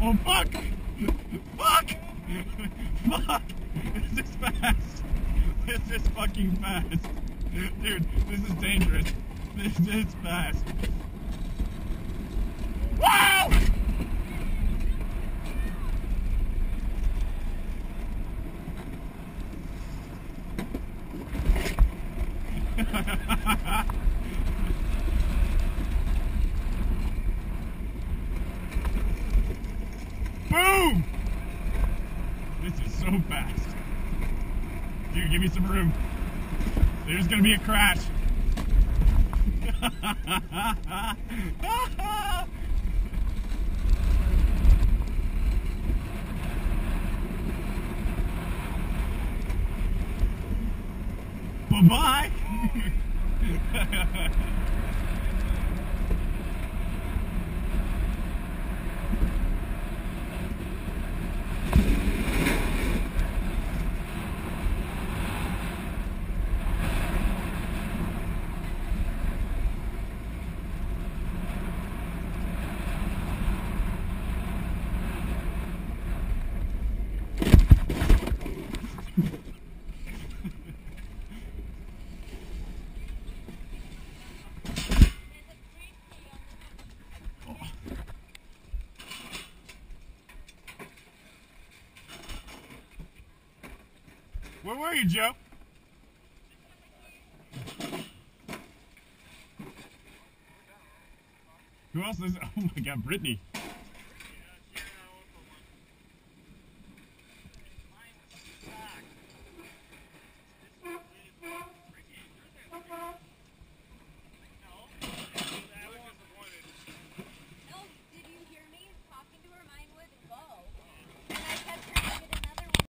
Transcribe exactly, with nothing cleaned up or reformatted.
Oh, fuck! Fuck! Fuck! This is fast! This is fucking fast! Dude, this is dangerous. This is fast. Wow! Boom! This is so fast. Dude, give me some room. There's gonna be a crash. Bye-bye. Where were you, Joe? Who else is? Oh my God, Brittany.